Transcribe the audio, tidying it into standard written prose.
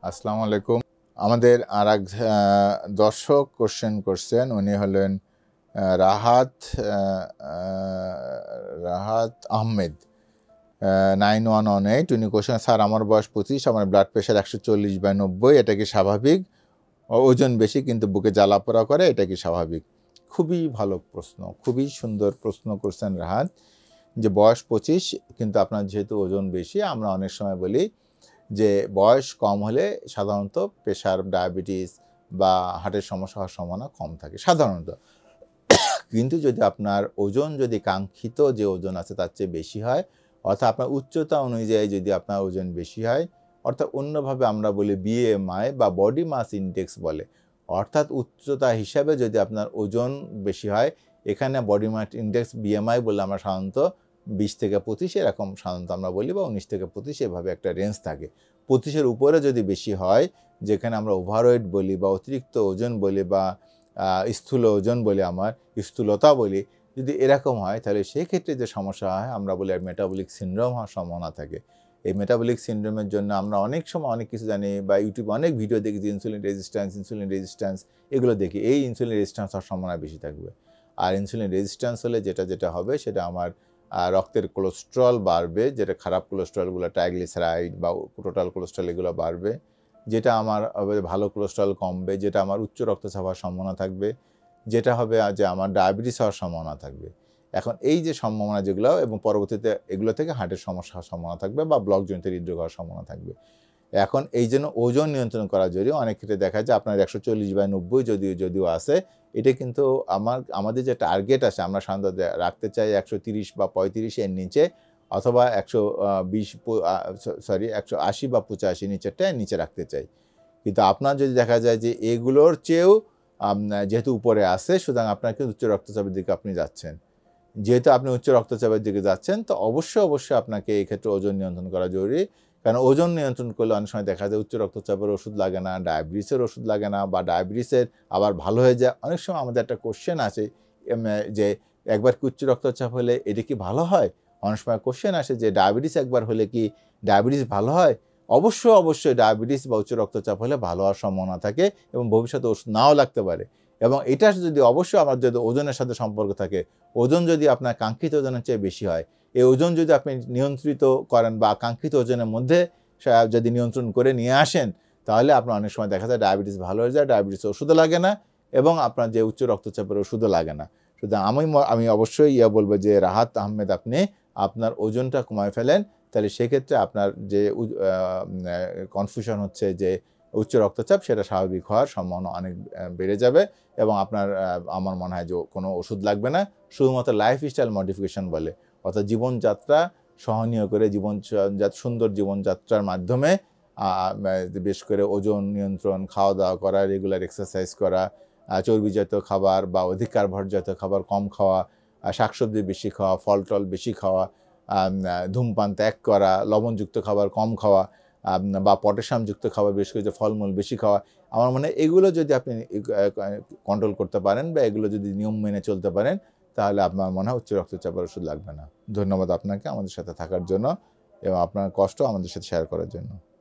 আসসালামু আলাইকুম। আমাদের আরেক দর্শক কোশ্চেন করছেন। উনি হলেন রাহাত আ আ রাহাত আহমেদ 9118। উনি কোশ্চেন, স্যার আমার বয়স 25, আমার ব্লাড প্রেশার 140/90, এটা কি স্বাভাবিক? ওজন বেশি কিন্তু বুকে জ্বালাপোড়া করে, এটা কি স্বাভাবিক? খুবই ভালো প্রশ্ন, খুবই সুন্দর প্রশ্ন করছেন রাহাত। যে বয়স 25 কিন্তু আপনার যেহেতু ওজন বেশি, আমরা অনেক সময় বলি যে বয়স কম হলে সাধারণত প্রেশার, ডায়াবেটিস বা হার্টের সমস্যা হওয়ার সম্ভাবনা কম থাকে সাধারণত। কিন্তু যদি আপনার ওজন যদি কাঙ্ক্ষিত যে ওজন আছে তার চেয়ে বেশি হয়, অর্থাৎ আপনার উচ্চতা অনুযায়ী যদি আপনার ওজন বেশি হয়, অর্থাৎ অন্যভাবে আমরা বলি বিএমআই বা বডি মাস ইনডেক্স বলে, অর্থাৎ উচ্চতা হিসাবে যদি আপনার ওজন বেশি হয়, এখানে বডি মাস ইনডেক্স বিএমআই বলে আমরা সাধারণত 20 থেকে 25 এরকম সাধারণত আমরা বলি, বা 19 থেকে 25 এভাবে একটা রেঞ্জ থাকে। 25-এর উপরে যদি বেশি হয়, যেখানে আমরা ওভারওয়েট বলি বা অতিরিক্ত ওজন বলি বা স্থূল ওজন বলি, আমার স্থূলতা বলি, যদি এরকম হয় তাহলে সেক্ষেত্রে যে সমস্যা হয় আমরা বলি মেটাবলিক সিনড্রোম হওয়ার সম্ভাবনা থাকে। এই মেটাবলিক সিনড্রোমের জন্য আমরা অনেক সময় অনেক কিছু জানি, বা ইউটিউবে অনেক ভিডিও দেখি যে ইনসুলিন রেজিস্ট্যান্স এগুলো দেখি। এই ইনসুলিন রেজিস্ট্যান্স হওয়ার সম্ভাবনা বেশি থাকবে। আর ইনসুলিন রেজিস্ট্যান্স হলে যেটা হবে সেটা আমার রক্তের কোলেস্টেরল বাড়বে, যেটা খারাপ কোলেস্টেরলগুলো ট্রাইগ্লিসারাইড বা টোটাল কোলেস্টেরল এগুলো বাড়বে, যেটা আমার ভালো কোলেস্টেরল কমবে, যেটা আমার উচ্চ রক্তচাপ হওয়ার সম্ভাবনা থাকবে, যেটা হবে যে আমার ডায়াবেটিস হওয়ার সম্ভাবনা থাকবে। এখন এই যে সম্ভাবনা যেগুলো, এবং পরবর্তীতে এগুলো থেকে হার্টের সমস্যা হওয়ার সম্ভাবনা থাকবে বা ব্লকজনিত হৃদরোগ হওয়ার সম্ভাবনা থাকবে। এখন এই জন্য ওজন নিয়ন্ত্রণ করা জরুরি। অনেক ক্ষেত্রে দেখা যায় আপনার 140/90 যদিও আছে, এটা কিন্তু আমাদের যে টার্গেট আছে আমরা সাধারণত রাখতে চাই 130 বা 35 এর নিচে, অথবা 180 বা 85 নিচেরটা নিচে রাখতে চাই। কিন্তু আপনার যদি দেখা যায় যে এগুলোর চেয়েও যেহেতু উপরে আছে, সুতরাং আপনার কিন্তু উচ্চ রক্তচাপের দিকে আপনি যাচ্ছেন। যেহেতু আপনি উচ্চ রক্তচাপের দিকে যাচ্ছেন, তো অবশ্যই আপনাকে এই ক্ষেত্রে ওজন নিয়ন্ত্রণ করা জরুরি। কারণ ওজন নিয়ন্ত্রণ করলে অনেক সময় দেখা যায় উচ্চ রক্তচাপের ওষুধ লাগে না, ডায়াবেটিসের ওষুধ লাগে না, বা ডায়াবেটিসের আবার ভালো হয়ে যায়। অনেক সময় আমাদের একটা কোশ্চেন আছে যে একবার কি উচ্চ রক্তচাপ হলে এটা কি ভালো হয়? অনেক সময় কোশ্চেন আসে যে ডায়াবেটিস একবার হলে কি ডায়াবেটিস ভালো হয়? অবশ্যই ডায়াবেটিস বা উচ্চ রক্তচাপ হলে ভালো হওয়ার সম্ভাবনা থাকে, এবং ভবিষ্যতে ওষুধ নাও লাগতে পারে। এবং এটা যদি অবশ্যই আমার যদি ওজনের সাথে সম্পর্ক থাকে, ওজন যদি আপনার কাঙ্ক্ষিত ওজনের চেয়ে বেশি হয়, এই ওজন যদি আপনি নিয়ন্ত্রিত করেন বা কাঙ্ক্ষিত ওজনের মধ্যে যদি নিয়ন্ত্রণ করে নিয়ে আসেন, তাহলে আপনার অনেক সময় দেখা যায় ডায়াবেটিস ভালো হয়ে যায়, ডায়াবেটিসের ওষুধও লাগে না, এবং আপনার যে উচ্চ রক্তচাপের ওষুধও লাগে না। সুতরাং আমি অবশ্যই বলবো যে রাহাত আহমেদ, আপনি আপনার ওজনটা কমায় ফেলেন, তাহলে সেক্ষেত্রে আপনার যে কনফিউশন হচ্ছে যে উচ্চ রক্তচাপ, সেটা স্বাভাবিক হওয়ার সম্ভাবনা অনেক বেড়ে যাবে, এবং আপনার আমার মনে হয় যে কোনো ওষুধ লাগবে না। শুধুমাত্র লাইফস্টাইল মডিফিকেশন বলে, অর্থাৎ জীবনযাত্রা সহনীয় করে সুন্দর জীবনযাত্রার মাধ্যমে বেশ করে ওজন নিয়ন্ত্রণ, খাওয়া দাওয়া করা, রেগুলার এক্সারসাইজ করা, চর্বিজাত খাবার বা অধিক কার্বোহাইড্রেট খাবার কম খাওয়া, শাকসবজি বেশি খাওয়া, ফল টল বেশি খাওয়া, ধূমপান ত্যাগ করা, লবণযুক্ত খাবার কম খাওয়া, বা পটাশিয়ামযুক্ত খাবার, বেশ করে ফলমূল বেশি খাওয়া। আমার মনে হয় এগুলো যদি আপনি কন্ট্রোল করতে পারেন বা এগুলো যদি নিয়ম মেনে চলতে পারেন, তাহলে আপনার মনে হয় উচ্চ রক্তচাপের ওষুধ লাগবে না। ধন্যবাদ আপনাকে আমাদের সাথে থাকার জন্য এবং আপনার কষ্ট আমাদের সাথে শেয়ার করার জন্য।